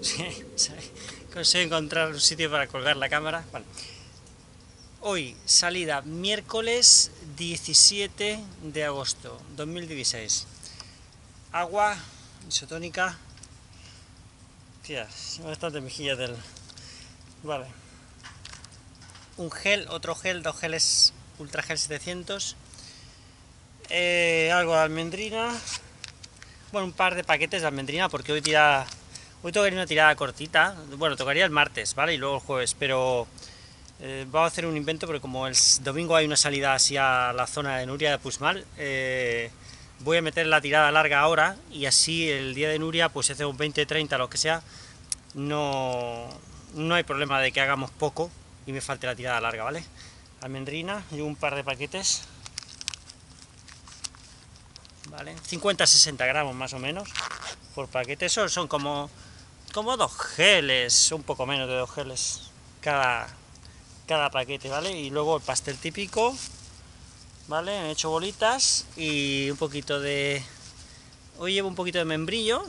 Sí, consigo encontrar un sitio para colgar la cámara. Bueno, hoy salida miércoles 17 de agosto 2016. Agua isotónica. Tía, bastante mejillas del... Vale. Un gel, otro gel, dos geles Ultra Gel 700. Algo de almendrina. Bueno, un par de paquetes de almendrina porque hoy tocaría una tirada cortita. Bueno, tocaría el martes, ¿vale? Y luego el jueves, pero vamos a hacer un invento porque como el domingo hay una salida así a la zona de Nuria de Puigmal, voy a meter la tirada larga ahora y así el día de Nuria, pues si hace un 20-30, lo que sea, no hay problema de que hagamos poco y me falte la tirada larga, ¿vale? Almendrina y un par de paquetes, ¿vale? 50-60 gramos más o menos por paquete. Eso son como dos geles, un poco menos de 2 geles cada paquete, ¿vale? Y luego el pastel típico, ¿vale? He hecho bolitas y un poquito de... Hoy llevo un poquito de membrillo,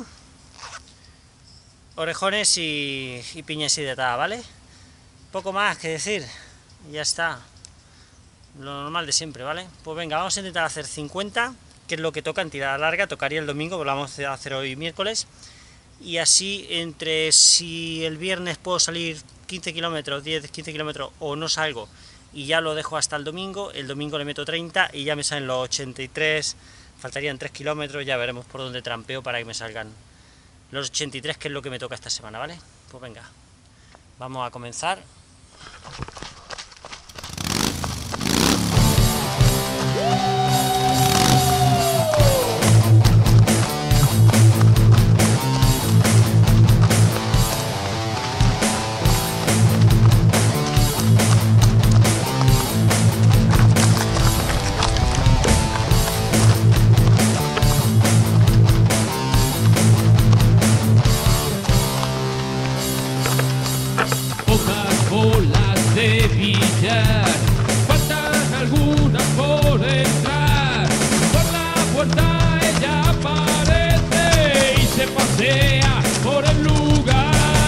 orejones y piña deshidratada, ¿vale? Poco más que decir, ya está. Lo normal de siempre, ¿vale? Pues venga, vamos a intentar hacer 50, que es lo que toca en tirada larga. Tocaría el domingo, pero lo vamos a hacer hoy miércoles. Y así, si el viernes puedo salir 15 kilómetros, 10-15 kilómetros, o no salgo, y ya lo dejo hasta el domingo le meto 30 y ya me salen los 83, faltarían 3 kilómetros, ya veremos por dónde trampeo para que me salgan los 83, que es lo que me toca esta semana, ¿vale? Pues venga, vamos a comenzar. Bolas de billar, faltan algunas por entrar. Por la puerta ella aparece y se pasea por el lugar.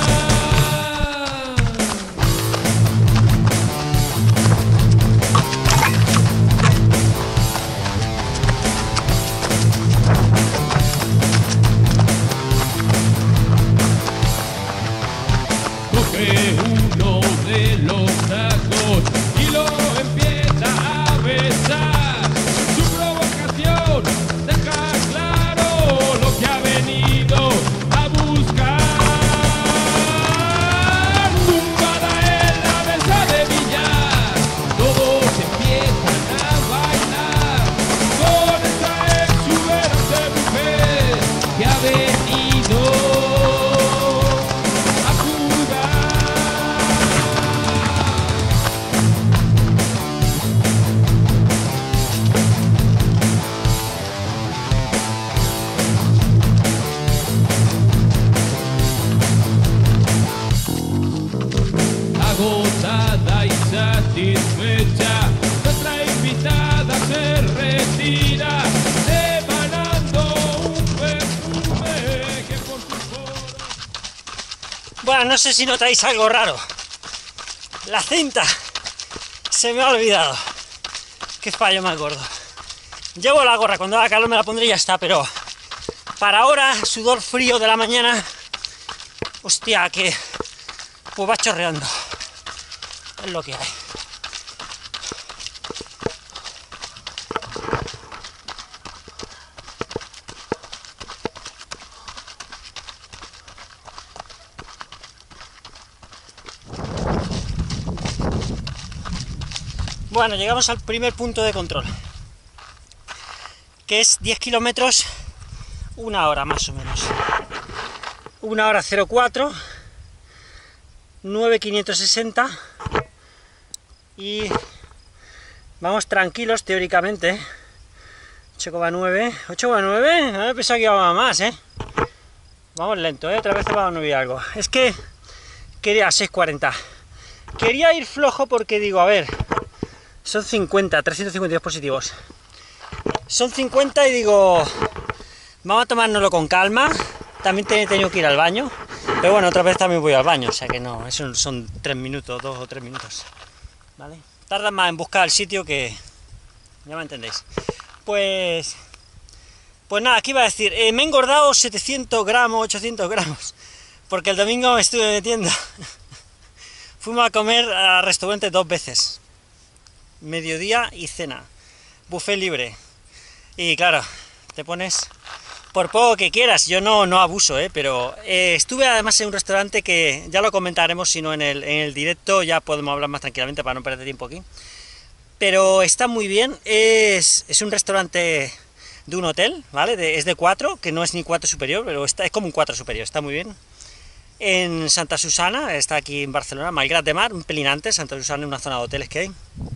Coge uno de los tacos y lo empieza a besar. Su provocación deja claro lo que ha venido a buscar. Tumbada en la mesa de billar, todos empiezan a bailar con esta exuberante mujer que ha venido. Agotada y satisfecha, nuestra invitada se retira, emanando un perfume que por sus poros... Bueno, no sé si notáis algo raro. La cinta se me ha olvidado. Qué fallo más gordo. Llevo la gorra, cuando haga calor me la pondré y ya está, pero para ahora, sudor frío de la mañana, hostia, que pues va chorreando. Es lo que hay. Bueno, llegamos al primer punto de control, que es 10 kilómetros, 1 hora más o menos. 1 hora 04, 9.560 y vamos tranquilos teóricamente. 8,9, 8,9, pensaba que iba más, vamos lento, otra vez vamos a 9 y algo. Es que quería 6,40. Quería ir flojo porque digo, a ver, son 50, 352 positivos. Son 50 y digo, vamos a tomárnoslo con calma. También he tenido que ir al baño, Pero bueno, otra vez también voy al baño, o sea que no, eso son 3 minutos, 2 o 3 minutos, ¿vale? Tardan más en buscar el sitio que... ya me entendéis. Pues nada, ¿qué iba a decir? Me he engordado 700 gramos, 800 gramos, porque el domingo me estuve metiendo. Fuimos a comer al restaurante 2 veces, mediodía y cena, buffet libre. Y claro, te pones... por poco que quieras, yo no abuso, pero estuve además en un restaurante que ya lo comentaremos, si no en el directo ya podemos hablar más tranquilamente para no perder tiempo aquí. Pero está muy bien, es un restaurante de un hotel, ¿vale? Es de 4, que no es ni 4 superior, pero es como un 4 superior, está muy bien. En Santa Susana, está aquí en Barcelona, Malgrat de Mar, un pelín antes, Santa Susana es una zona de hoteles que hay.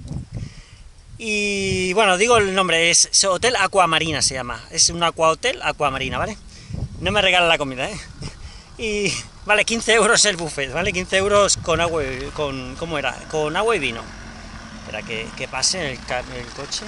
Y bueno, digo el nombre, es Hotel Aquamarina se llama, es un hotel Aquamarina, ¿vale? No me regalan la comida, Y vale, 15 euros el buffet, ¿vale? 15 euros con agua, ¿cómo era? Con agua y vino. Espera que pase el coche.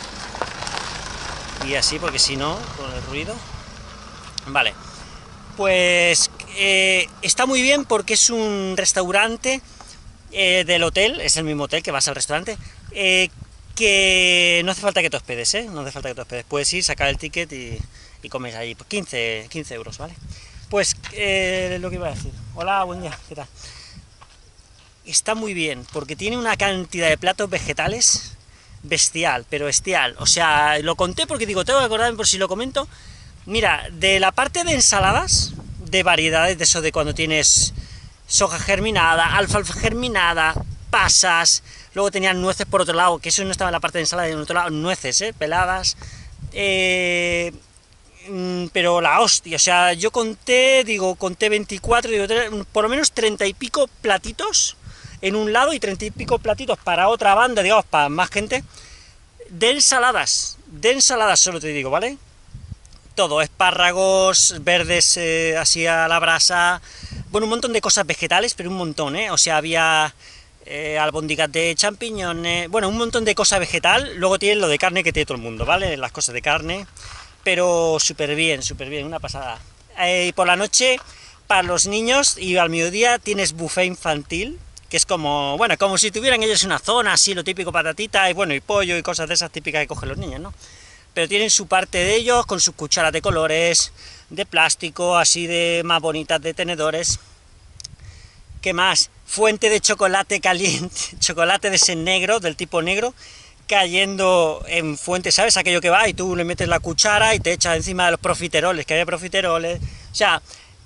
Y así, porque si no, con el ruido. Vale, pues está muy bien porque es un restaurante del hotel, es el mismo hotel que vas al restaurante, que no hace falta que te hospedes, no hace falta que te hospedes, puedes ir, sacar el ticket y comes ahí, 15 euros, ¿vale? Pues lo que iba a decir, hola, buen día, ¿qué tal? Está muy bien, porque tiene una cantidad de platos vegetales bestial, pero bestial, o sea, lo conté porque digo, tengo que acordarme por si lo comento. Mira, de la parte de ensaladas, de variedades, de eso de cuando tienes soja germinada, alfalfa germinada, pasas, luego tenían nueces por otro lado, que eso no estaba en la parte de ensalada, en otro lado, nueces, peladas, pero la hostia, o sea, yo conté 24, por lo menos 30 y pico platitos en un lado y 30 y pico platitos para otra banda, digamos, para más gente, de ensaladas solo te digo, ¿vale? Todo, espárragos verdes así a la brasa, bueno, un montón de cosas vegetales, pero un montón, o sea, había albóndigas de champiñones, bueno, un montón de cosas vegetal, luego tienen lo de carne que tiene todo el mundo, ¿vale? Las cosas de carne, pero súper bien, una pasada. Y por la noche, para los niños, y al mediodía tienes buffet infantil, que es como, bueno, como si tuvieran ellos una zona, así, lo típico, patatita, y bueno, y pollo, y cosas de esas típicas que cogen los niños, ¿no? Pero tienen su parte de ellos, con sus cucharas de colores, de plástico, así de más bonitas, de tenedores. ¿Qué más? Fuente de chocolate caliente, chocolate de ese negro, del tipo negro, cayendo en fuente, ¿sabes? Aquello que va y tú le metes la cuchara y te echas encima de los profiteroles, que había profiteroles. O sea,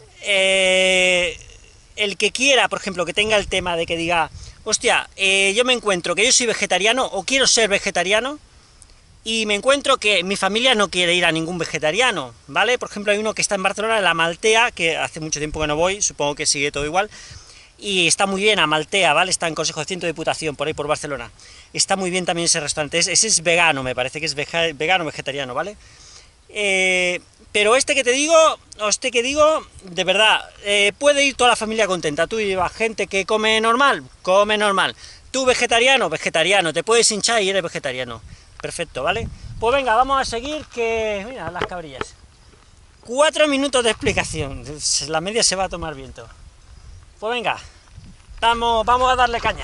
el que quiera, por ejemplo, que tenga el tema de que diga, hostia, yo me encuentro que yo soy vegetariano o quiero ser vegetariano, y me encuentro que mi familia no quiere ir a ningún vegetariano, ¿vale? Por ejemplo, hay uno que está en Barcelona, La Maltea, que hace mucho tiempo que no voy, supongo que sigue todo igual, y está muy bien, Amaltea, ¿vale? Está en Consejo de Ciento de Diputación, por ahí por Barcelona. Está muy bien también ese restaurante, ese es vegano, me parece que es vegano, vegetariano, ¿vale? Pero este que digo, de verdad, puede ir toda la familia contenta. Tú llevas gente que come normal, Tú vegetariano, te puedes hinchar y eres vegetariano. Perfecto, ¿vale? Pues venga, vamos a seguir, que... mira, las cabrillas. 4 minutos de explicación, la media se va a tomar viento. Pues venga, vamos a darle caña.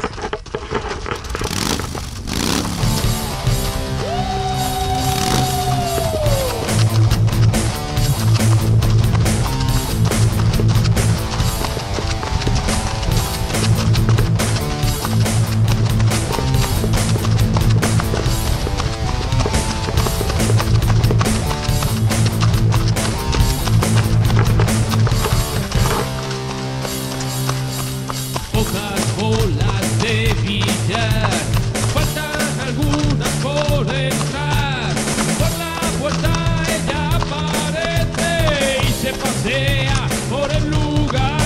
Pocas bolas de billar, faltan algunas por entrar. Por la puerta ella aparece y se pasea por el lugar.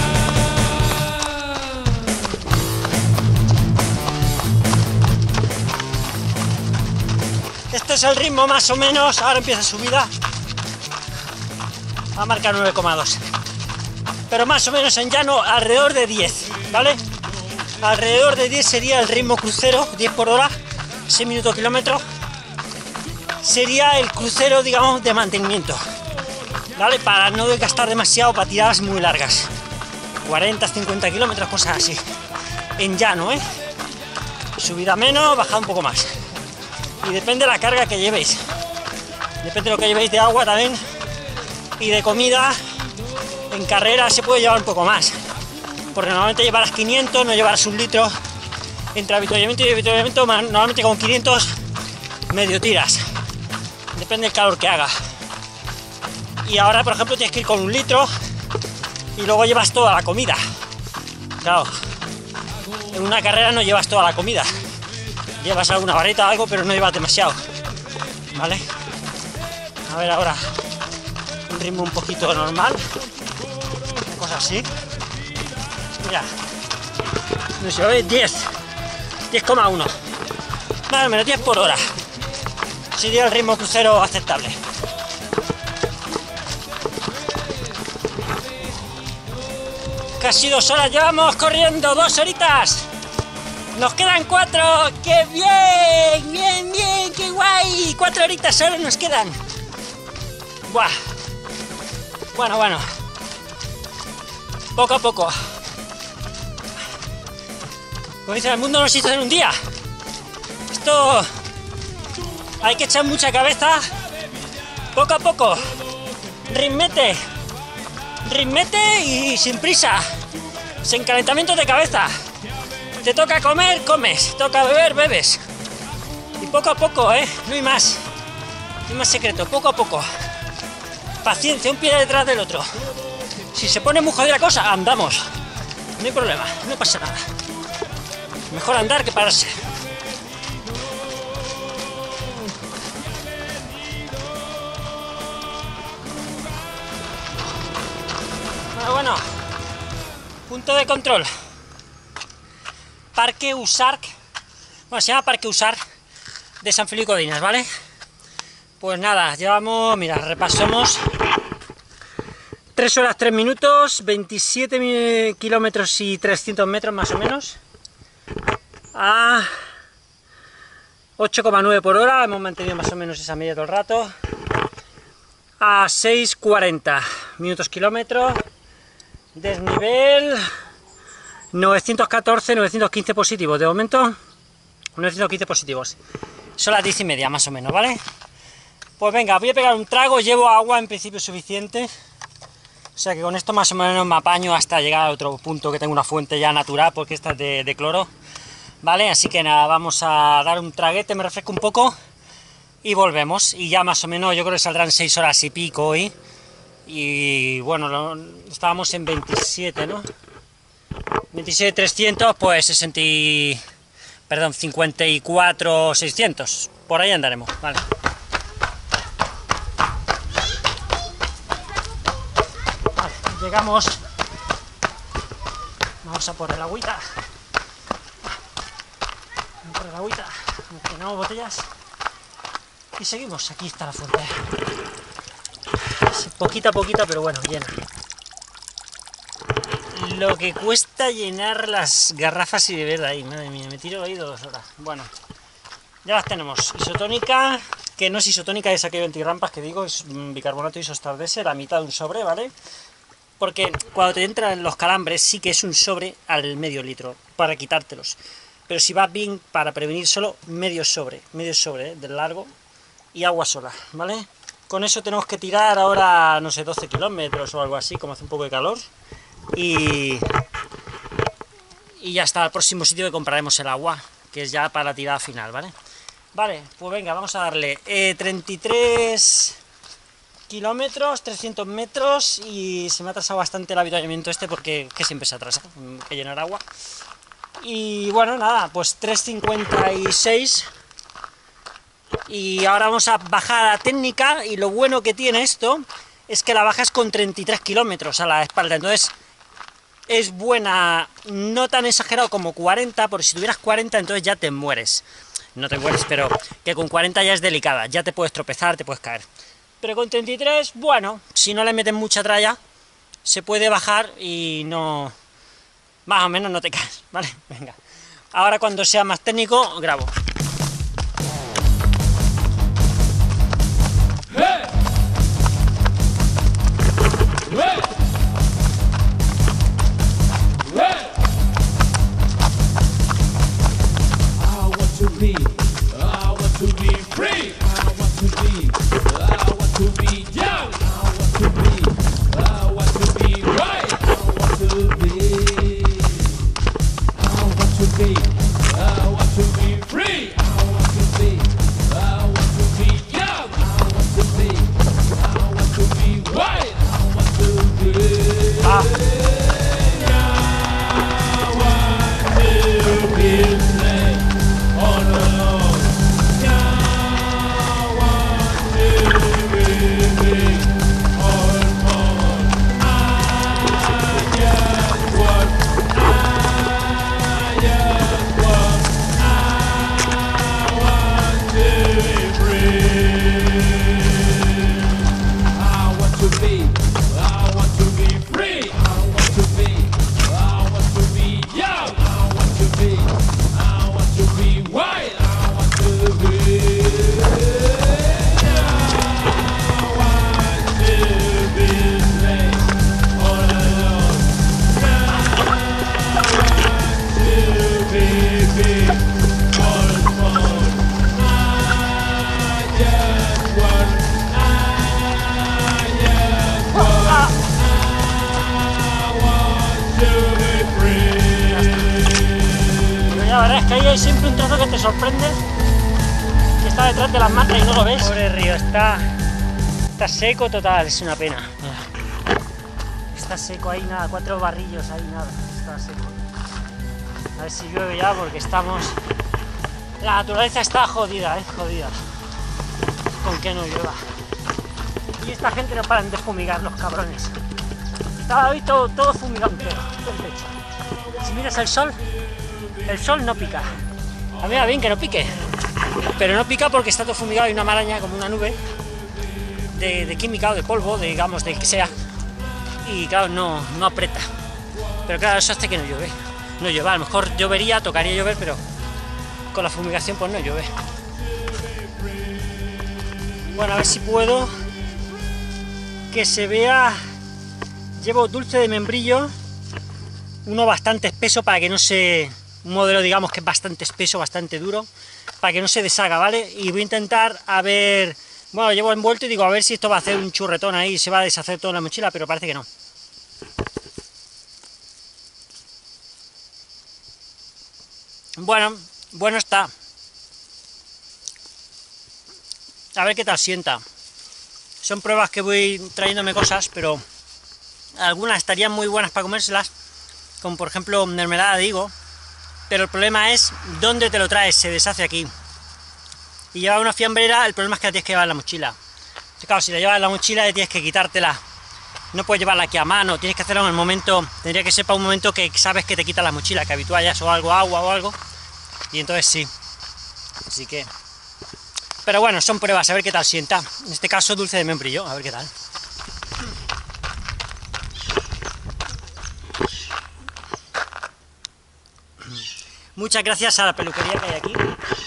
Este es el ritmo más o menos, ahora empieza subida. Va a marcar 9,2. Pero más o menos en llano alrededor de 10, ¿vale? Alrededor de 10 sería el ritmo crucero, 10 por hora, 6 minutos kilómetro. Sería el crucero, digamos, de mantenimiento, ¿vale? Para no desgastar demasiado para tiradas muy largas. 40, 50 kilómetros, cosas así. En llano, ¿eh? Subida menos, bajada un poco más. Y depende de la carga que llevéis. Depende de lo que llevéis de agua también. Y de comida, en carrera se puede llevar un poco más. Porque normalmente llevarás 500, no llevarás 1 litro. Entre avituallamiento y avituallamiento, normalmente con 500 medio tiras. Depende del calor que haga. Y ahora, por ejemplo, tienes que ir con 1 litro y luego llevas toda la comida. Claro, en una carrera no llevas toda la comida. Llevas alguna barrita o algo, pero no llevas demasiado. ¿Vale? A ver ahora un ritmo un poquito normal. Una cosa así. Mira. No sé, ¿ves? 10,1. Más o menos 10 por hora. Sería el ritmo crucero aceptable. Casi 2 horas llevamos corriendo, 2 horitas. Nos quedan 4. ¡Qué bien! ¡Bien, bien! ¡Qué guay! 4 horitas solo nos quedan. Buah. Bueno. Poco a poco. Como dicen, el mundo no se hizo en un día. Esto hay que echar mucha cabeza. Poco a poco. Ritmete y sin prisa. Sin calentamiento de cabeza. Te toca comer, comes. Toca beber, bebes. Y poco a poco, no hay más. No hay más secreto, poco a poco. Paciencia, un pie detrás del otro. Si se pone muy jodida la cosa, andamos. No hay problema, no pasa nada. Mejor andar que pararse. Bueno, punto de control. Parque Usarc. Bueno, se llama Parque Usarc de San Feliu de Codines, ¿vale? Pues nada, llevamos, mira, repasamos 3 horas 3 minutos, 27 kilómetros y 300 metros más o menos, a 8,9 por hora, hemos mantenido más o menos esa media todo el rato, a 6,40 minutos kilómetro, desnivel 914, 915 positivos, de momento 915 positivos, son las 10:30 más o menos, ¿vale? Pues venga, voy a pegar un trago, llevo agua en principio suficiente, o sea que con esto más o menos me apaño hasta llegar a otro punto que tengo una fuente ya natural, porque esta es de cloro, ¿vale? Así que nada, vamos a dar un traguete, me refresco un poco y volvemos, y ya más o menos yo creo que saldrán 6 horas y pico hoy, y bueno, estábamos en 27, ¿no? 27.300, pues 54.600, por ahí andaremos, ¿vale? Llegamos, vamos a por el agüita, llenamos botellas y seguimos. Aquí está la fuente, poquita, pero bueno, llena. Lo que cuesta llenar las garrafas y beber de ahí, madre mía, me tiro ahí 2 horas. Bueno, ya las tenemos. Isotónica, que no es isotónica, es aquello antirrampas que digo, es bicarbonato isostardese, la mitad de un sobre, ¿vale? Porque cuando te entran los calambres sí que es un sobre al medio litro, para quitártelos. Pero si vas bien, para prevenir, solo medio sobre, del largo, y agua sola, ¿vale? Con eso tenemos que tirar ahora, no sé, 12 kilómetros o algo así, como hace un poco de calor. Y ya está, el próximo sitio que compraremos el agua, que es ya para la tirada final, ¿vale? Vale, pues venga, vamos a darle 33 kilómetros, 300 metros, y se me ha atrasado bastante el avituallamiento este porque siempre se atrasa, que llenar agua. Y bueno, nada, pues 3,56, y ahora vamos a bajar a la técnica, y lo bueno que tiene esto es que la bajas con 33 kilómetros a la espalda, entonces es buena, no tan exagerado como 40, porque si tuvieras 40 entonces ya te mueres. No te mueres, pero que con 40 ya es delicada, ya te puedes tropezar, te puedes caer. Pero con 33, bueno, si no le metes mucha tralla, se puede bajar y no... más o menos no te caes, ¿vale? Venga. Ahora cuando sea más técnico, grabo. be, I want to be free. I want to be, I want to be young. I want to be, I want to be right. I want to be, I want to be, I want to be free. I want to be, I want to be young. I want to be, I want to be right. I want to be. I want to be free all alone. I want to be free all alone. I just want, I just want, I want to be free. I want to be, I want to be free. I want to be, I want to be young. I want to be, I want to be white. I want to be, I want to be free all alone. I want to be free all alone. I just want, I just want, I want to be free. Pero ya verás que ahí hay siempre un trozo que te sorprende, que está detrás de las matas y no lo ves. Pobre río, está seco total, es una pena. Mira. Está seco ahí, nada, 4 barrillos ahí, nada, está seco. A ver si llueve ya porque estamos... La naturaleza está jodida, jodida. Con que no llueva. Y esta gente no paran de fumigar, los cabrones. Estaba hoy todo fumigado entero, todo el techo. Si miras el sol no pica. A mí va bien que no pique, pero no pica porque está todo fumigado y una maraña como una nube de química o de polvo, digamos, de que sea. Y claro, no aprieta. Pero claro, eso hace que no llueve. No llueve, a lo mejor llovería, tocaría llover, pero con la fumigación pues no llueve. Bueno, a ver si puedo que se vea. Llevo dulce de membrillo, uno bastante espeso para que no se... Un modelo, digamos, que es bastante espeso, bastante duro, para que no se deshaga, ¿vale? Y voy a intentar, a ver... Bueno, llevo envuelto y digo, a ver si esto va a hacer un churretón ahí y se va a deshacer toda la mochila, pero parece que no. Bueno está. A ver qué tal sienta. Son pruebas que voy trayéndome cosas, pero algunas estarían muy buenas para comérselas, como por ejemplo mermelada de higo, pero el problema es dónde te lo traes, se deshace aquí. Y llevar una fiambrera, el problema es que la tienes que llevar en la mochila. Entonces, claro, si la llevas en la mochila tienes que quitártela. No puedes llevarla aquí a mano, tienes que hacerlo en el momento, tendría que ser para un momento que sabes que te quita la mochila, que habituallas o algo, agua o algo, y entonces sí. Así que... Pero bueno, son pruebas, a ver qué tal sienta. En este caso, dulce de membrillo, a ver qué tal. Muchas gracias a la peluquería que hay aquí,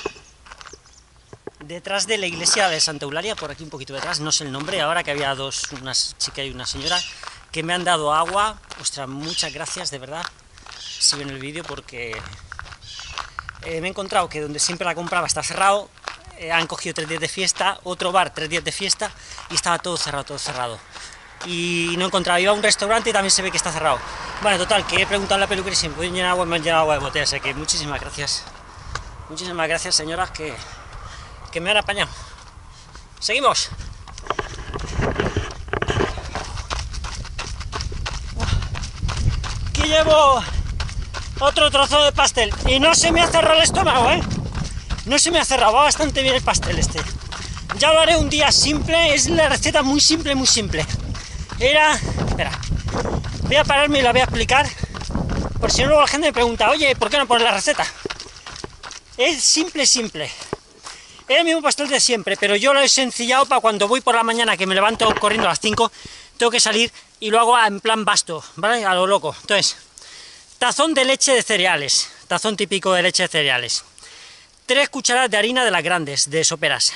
detrás de la iglesia de Santa Eulalia, por aquí un poquito detrás, no sé el nombre, ahora que había dos, una chica y una señora, que me han dado agua. Ostras, muchas gracias, de verdad, si ven el vídeo, porque me he encontrado que donde siempre la compraba está cerrado, han cogido 3 días de fiesta, otro bar 3 días de fiesta, y estaba todo cerrado. Y no encontraba, iba a un restaurante y también se ve que está cerrado. Bueno, total, que he preguntado a la peluquería si me pueden llenar agua, me han llenado agua de botella, así que muchísimas gracias. Muchísimas gracias, señoras, que me han apañado. ¡Seguimos! Aquí llevo otro trozo de pastel y no se me ha cerrado el estómago, ¿eh? No se me ha cerrado, va bastante bien el pastel este. Ya lo haré un día simple, es la receta muy simple, muy simple. Espera, voy a pararme y la voy a explicar, por si no luego la gente me pregunta, oye, ¿por qué no pones la receta? Es simple. Es el mismo pastel de siempre, pero yo lo he sencillado para cuando voy por la mañana, que me levanto corriendo a las 5, tengo que salir y lo hago en plan basto, ¿vale? A lo loco. Entonces, tazón de leche de cereales, tazón típico de leche de cereales. 3 cucharadas de harina de las grandes, de soperas.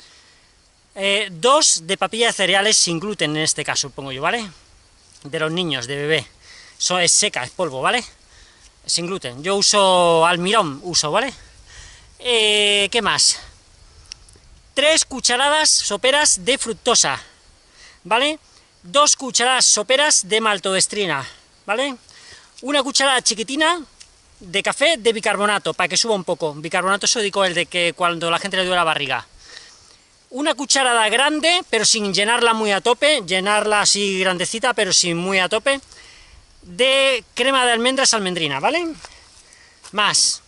2 de papilla de cereales sin gluten, en este caso, pongo yo, ¿vale? De los niños, de bebé. Eso es seca, es polvo, ¿vale? Sin gluten. Yo uso almidón, ¿vale? ¿Qué más? 3 cucharadas soperas de fructosa, ¿vale? 2 cucharadas soperas de maltodextrina, ¿vale? Una cucharada chiquitina de café de bicarbonato, para que suba un poco, bicarbonato sódico, el de que cuando la gente le duele la barriga. Una cucharada grande, pero sin llenarla muy a tope, llenarla así grandecita, pero sin muy a tope, de crema de almendras almendrina, ¿vale? Más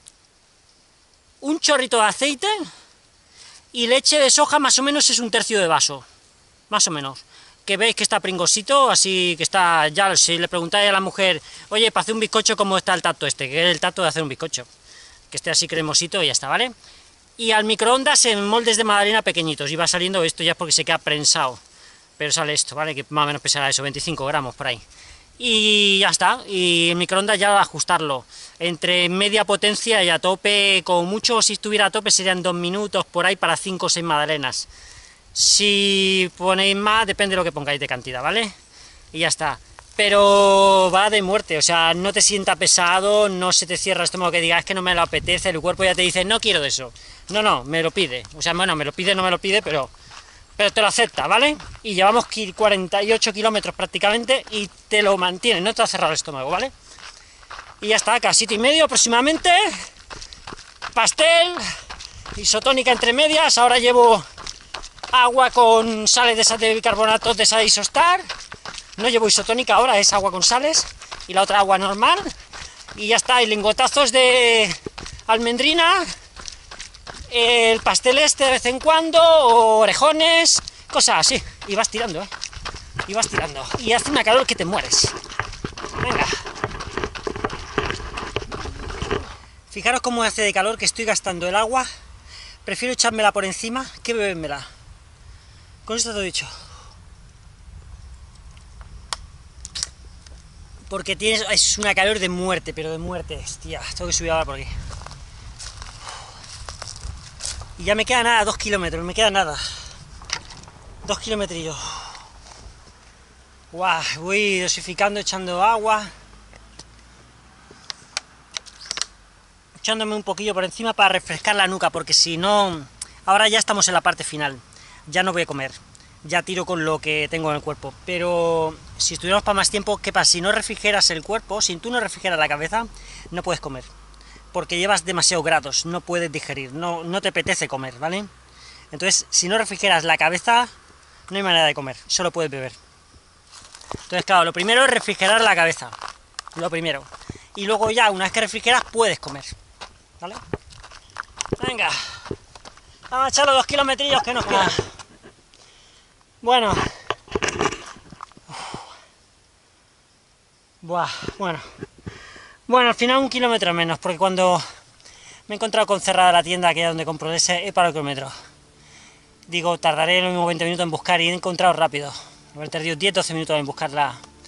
un chorrito de aceite y leche de soja, más o menos es 1/3 de vaso, más o menos. Que veis que está pringosito, así que está, ya si le preguntáis a la mujer, oye, para hacer un bizcocho, ¿cómo está el tacto este? Que es el tacto de hacer un bizcocho, que esté así cremosito y ya está, ¿vale? Y al microondas en moldes de magdalena pequeñitos, y va saliendo esto ya porque se queda prensado, pero sale esto, ¿vale? Que más o menos pesará eso, 25 gramos por ahí. Y ya está, y en microondas ya ajustarlo, entre media potencia y a tope, como mucho, si estuviera a tope serían 2 minutos por ahí para 5 o 6 magdalenas. Si ponéis más, depende de lo que pongáis de cantidad, ¿vale? Y ya está. Pero va de muerte, o sea, no te sienta pesado, no se te cierra el estómago que digas, es que no me lo apetece, el cuerpo ya te dice, no quiero de eso. No, me lo pide. O sea, bueno, me lo pide, no me lo pide, pero te lo acepta, ¿vale? Y llevamos 48 kilómetros prácticamente y te lo mantiene, no te ha cerrado el estómago, ¿vale? Y ya está, casi 1,5 aproximadamente. Pastel, isotónica entre medias, ahora llevo agua con sales de esas de bicarbonato de esa de Isostar. No llevo isotónica ahora, es agua con sales, y la otra agua normal. Y ya está, y lingotazos de almendrina, el pastel este de vez en cuando, o orejones, cosas así. Y vas tirando, y vas tirando. Y hace una calor que te mueres. Venga. Fijaros cómo hace de calor, que estoy gastando el agua. Prefiero echármela por encima que bebérmela. Con esto todo dicho. Porque es una calor de muerte, pero de muerte, hostia. Tengo que subir ahora por aquí. Y ya me queda nada, 2 kilómetros, me queda nada. 2 kilometrillos. Guau, voy dosificando, echando agua. Echándome un poquillo por encima para refrescar la nuca, porque si no... Ahora ya estamos en la parte final. Ya no voy a comer. Ya tiro con lo que tengo en el cuerpo. Pero si estuviéramos para más tiempo, ¿qué pasa? Si no refrigeras el cuerpo, si tú no refrigeras la cabeza, no puedes comer. Porque llevas demasiados grados, no puedes digerir, no te apetece comer, ¿vale? Entonces, si no refrigeras la cabeza, no hay manera de comer, solo puedes beber. Entonces, claro, lo primero es refrigerar la cabeza, lo primero. Y luego ya, una vez que refrigeras, puedes comer, ¿vale? Venga, vamos a echar los 2 kilometrillos que nos quedan. Bueno. Buah, bueno, al final 1 kilómetro menos, porque cuando me he encontrado con cerrada la tienda, que es donde compro ese, he parado el kilómetro. Digo, tardaré lo mismo 20 minutos en buscar, y he encontrado rápido. Haber tardado 10-12 minutos en buscar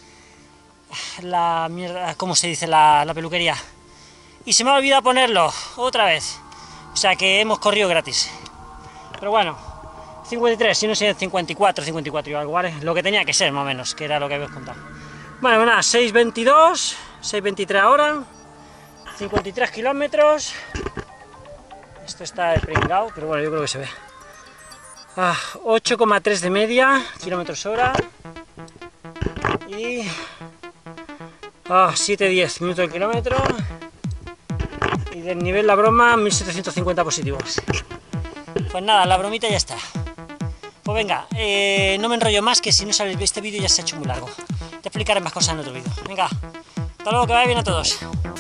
la mierda, ¿cómo se dice? La peluquería. Y se me ha olvidado ponerlo, otra vez. O sea que hemos corrido gratis. Pero bueno, 53, si no sería 54 y algo, ¿vale? Lo que tenía que ser, más o menos, que era lo que habéis contado. Bueno, nada, 6:22, 6:23 ahora, 53 kilómetros. Esto está pringado, pero bueno, yo creo que se ve. 8,3 de media, kilómetros hora. Y 7:10 minutos el kilómetro. Y del nivel la broma, 1750 positivos. Pues nada, la bromita ya está. Pues venga, no me enrollo más, que si no sale este vídeo ya se ha hecho muy largo. Te explicaré más cosas en otro vídeo. Venga, hasta luego, que vaya bien a todos.